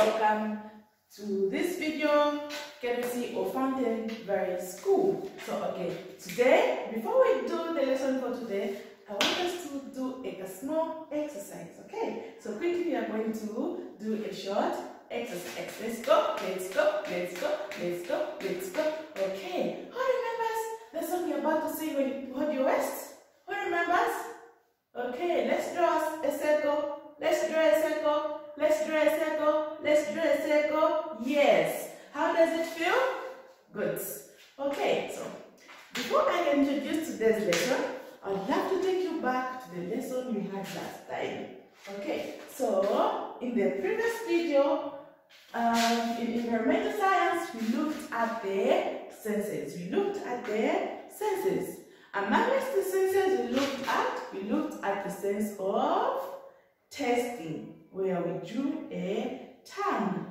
welcome to this video courtesy of Fountain Valley School. So okay, today, before we do the lesson for today, I want us to do a small exercise. Okay, so quickly we are going to do a short exercise. Let's go, let's go, let's go, let's go, let's go. Okay, who remembers the song you're about to sing when you hold your waist? Who remembers? Okay, let's draw a circle. Let's draw a circle. Let's draw a circle. Let's draw a circle. Yes. How does it feel? Good. Okay, so before I introduce today's lesson, I'd love to take you back to the lesson we had last time. Okay, so in the previous video, in environmental science, we looked at the senses. Amongst the senses we looked at the sense of tasting, where we drew a tongue.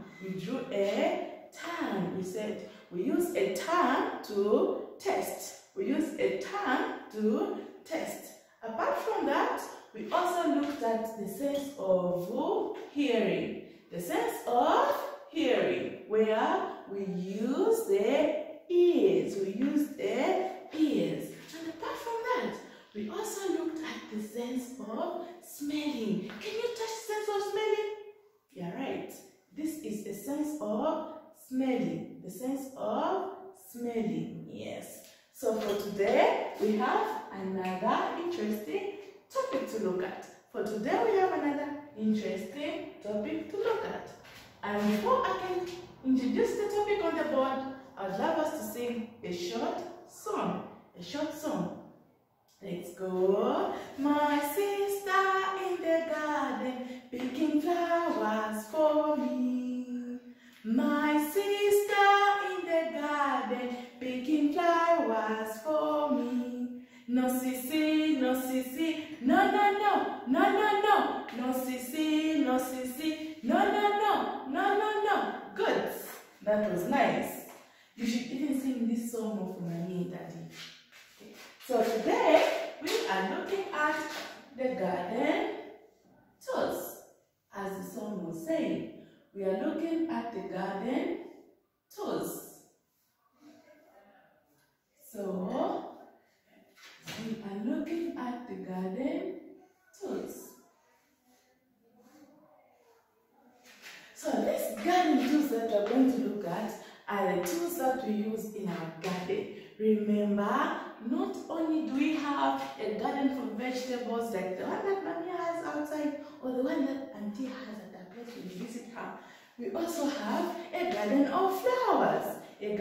We said we use a tongue to taste. Apart from that, we also looked at the sense of hearing. Where we use the ears. And apart from that, we also looked at the sense of smelling. Can you touch the sense of smelling? Yeah, right. This is a sense of smelling. Yes. So for today, we have another interesting topic to look at. And before I can introduce the topic on the board, I'd love us to sing a short song. Let's go. My sister in the garden picking flowers for me. My sister in the garden picking flowers for me. No sissy, no sissy, no no no, no no no. No sissy, no sissy, no no no, no no no. Good. That was nice. You should even sing this song for mommy and daddy. Okay. So today we are looking at the garden tools. As the song was saying, we are looking at the garden tools. So we are looking at the garden tools. So these garden tools that we are going to look at are the tools that we use in our garden. Remember, not only do we have a garden for vegetables like the one that Mommy has outside or the one that Auntie has at the place when you visit her, we also have a garden of flowers.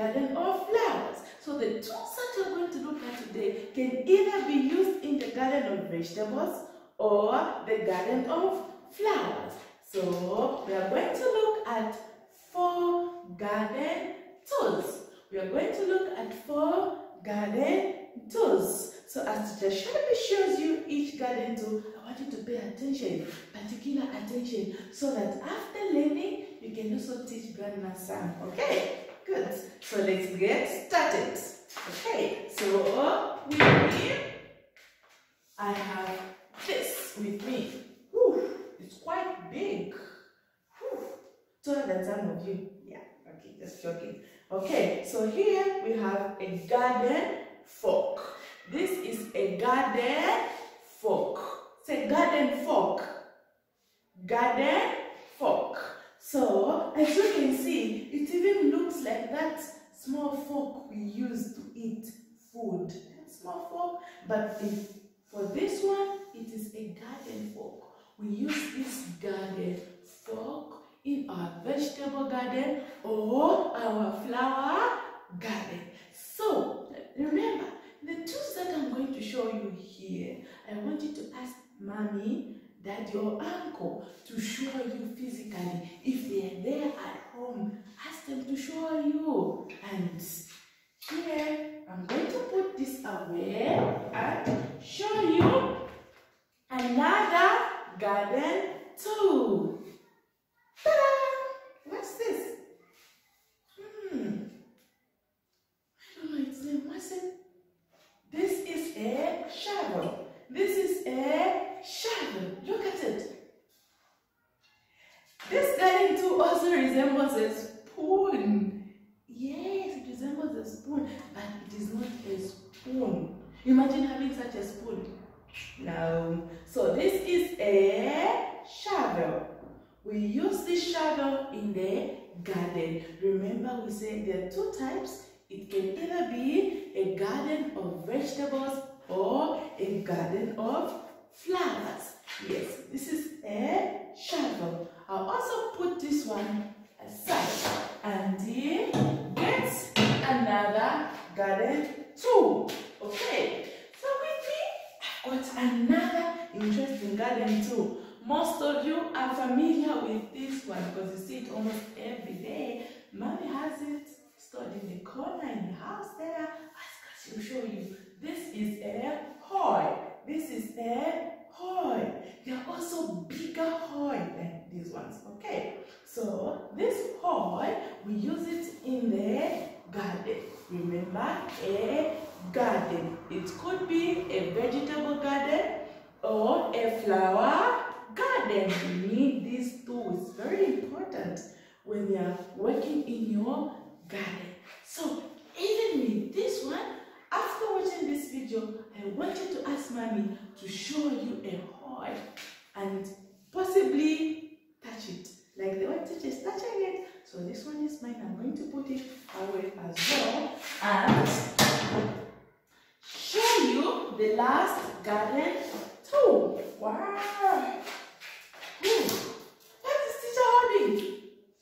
So the tools that we're going to look at today can either be used in the garden of vegetables or the garden of flowers. So we are going to look at 4 garden tools. So as Teacher Shelby shows you each garden tool, I want you to pay attention, particular attention, so that after learning, you can also teach Grandma Sam. Okay, good. So let's get started. Okay, so with me, I have this with me. Whew, it's quite big. Whew, taller than some of you. Yeah, okay, just joking. Okay, so here we have a garden fork. This is a garden fork. Say garden fork. So, as you can see, it even looks like that small fork we use to eat food. Small fork, but for this one, it is a garden fork. We use this garden fork in our vegetable garden or our flower garden. So, remember, the tools that I'm going to show you here, I want you to ask Mommy, Daddy, or Uncle to show you physically. If they are there at home, ask them to show you. And here, I'm going to put this away and show you another garden tool. Ta-da! What's this? I don't know its name. What's it? This is a shovel. Look at it. garden too also resembles a spoon. Yes, it resembles a spoon, but it is not a spoon. Imagine having such a spoon. No. So this is a shovel. We use this shovel in the garden. Remember, we said there are two types. It can either be a garden of vegetables or a garden of flowers. Yes, this is a shovel. I'll also put this one aside and then get another garden tool. Okay, so with me, I've got another interesting garden tool. Most of you are familiar with this one because you see it almost every day. Mommy has it stored in the corner in the house there. She'll show you. This is a hoe. This is a hoe. There are also bigger hoe than these ones. Okay, so this hoe, we use it in the garden. Remember, a garden. It could be a vegetable garden or a flower garden. You need these tools. It's very important when you are working in your garden. So even with this one, after watching this video, I want you to ask Mommy to show you a hoe and possibly touch it like the one teacher is touching it. So this one is mine. I'm going to put it away as well and show you the last garden tool. Wow! What is teacher holding?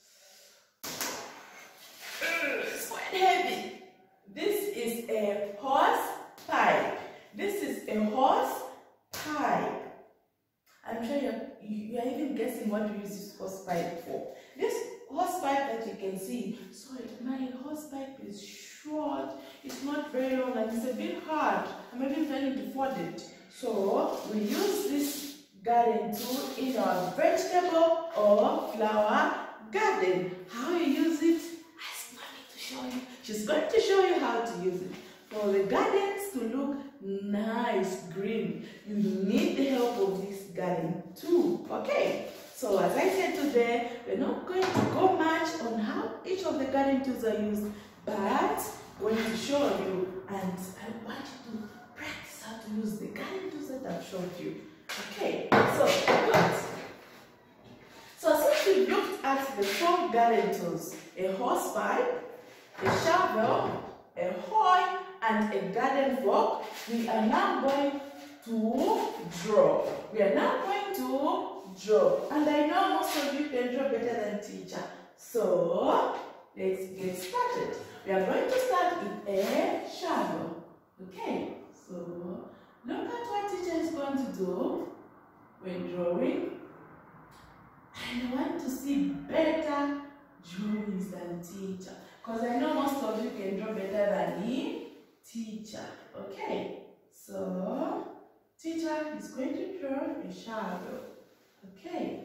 It's quite heavy. This is a hose pipe. This is a hose pipe. I'm sure you're even guessing what we use this hose pipe for. This hose pipe that you can see, sorry, my hose pipe is short. It's not very long and it's a bit hard. I'm even trying to fold it. So we use this garden tool in our vegetable or flower garden. How you use it? Ask Mommy to show you. She's going to show you how to use it. For the gardens to look nice, green, you need the help of this garden tool. Okay, so as I said today, we're not going to go much on how each of the garden tools are used, but we're going to show you, and I want you to practice how to use the garden tools that I've showed you. Okay, so good. So since we've looked at the 4 garden tools, a hose pipe, a shovel, a hoe, and a garden fork, we are now going to draw. We are now going to draw. And I know most of you can draw better than teacher. So let's get started. We are going to start with a shovel. Okay, so look at what teacher is going to do when drawing. I want to see better drawings than teacher, because I know most of you can draw better than me, teacher. Okay, so teacher is going to draw a shovel. Okay,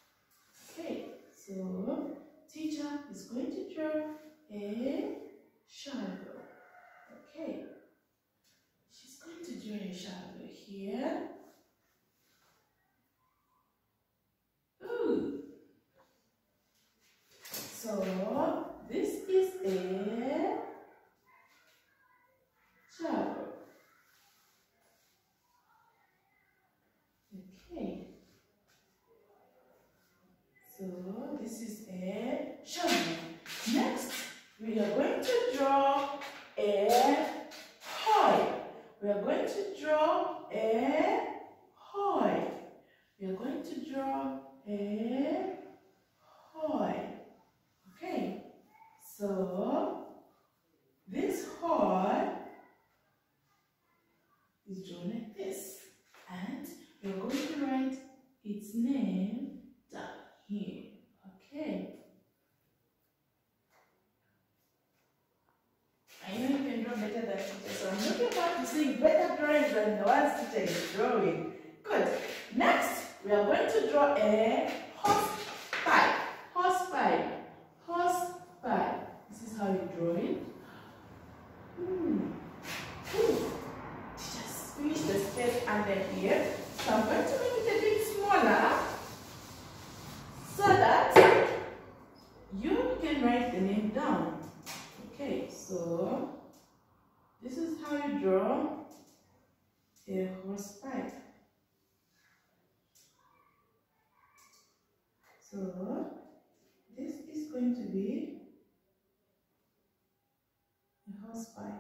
so teacher is going to draw a shovel. Okay, she's going to draw a shovel here. Ooh. So this is a shovel. Okay. So this is a shovel. Next, we are going to draw a hoe. We are going to draw a hoe. We are going to draw a hoe. Okay, so this hoe is drawn like this, and we are going to write its name down here. Okay. I know you can draw better than teacher, so I'm looking forward to seeing better drawings than the ones teacher is drawing. Good. Next, we are going to draw a hose pipe. Hose pipe. Hose pipe. This is how you draw it. Just finish the space under here. So I'm going to make it a bit smaller so that write the name down. Okay, so this is how you draw a hose pipe. So this is going to be a hose pipe.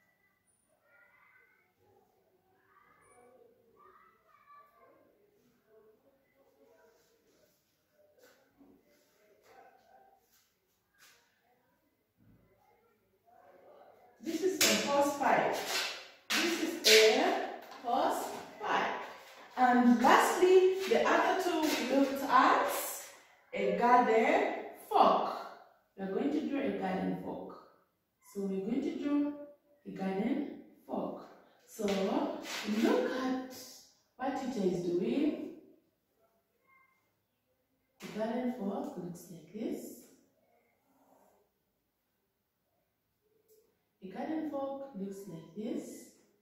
This is a hose pipe. This is a hose pipe. And lastly, the other two we looked at a garden fork. We are going to draw a garden fork. So we're going to draw a garden fork. So look at what teacher is doing. The garden fork looks like this. The garden fork looks like this.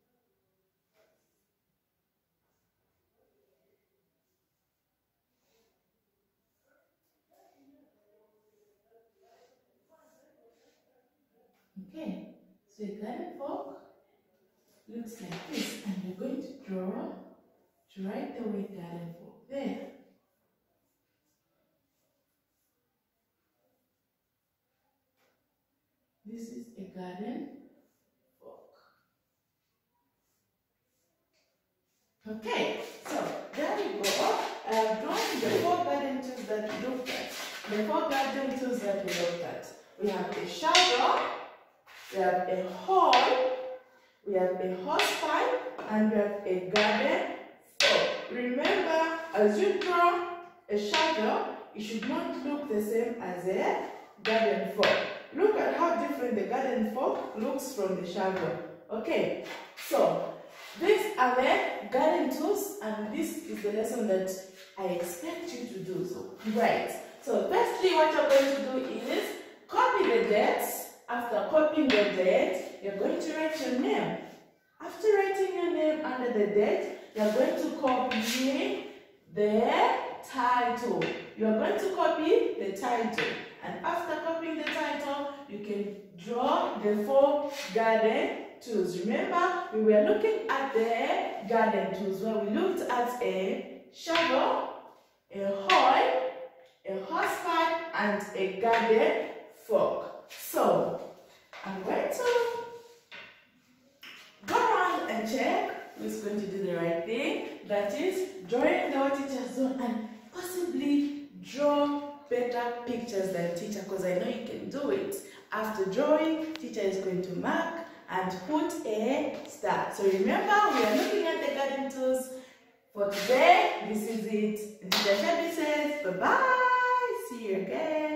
Okay, so a garden fork looks like this, and we're going to write the word garden fork there. This is a garden fork. Okay, so there we go. I have drawn the 4 garden tools that we looked at. The 4 garden tools that we looked at. We have a shovel, we have a hoe, we have a hose pipe, and we have a garden fork. Remember, as you draw a shovel, it should not look the same as a garden fork. Look at how different the garden fork looks from the shovel. Okay, so these are the garden tools, and this is the lesson that I expect you to do. So, right. So, firstly, what you're going to do is copy the dates. After copying the date, you're going to write your name. After writing your name under the date, you're going to copy the title. You're going to copy the title. And after copying the title, you can draw the 4 garden tools. Remember, we were looking at the garden tools where we looked at a shovel, a hoe, a hosepipe, and a garden fork. So, I'm going to go around and check who's going to do the right thing. That is, drawing the what teacher has done and possibly draw better pictures than teacher, because I know you can do it. After drawing, teacher is going to mark and put a star. So remember, we are looking at the garden tools for today. This is it. And Teacher Shelby says, bye-bye. See you again.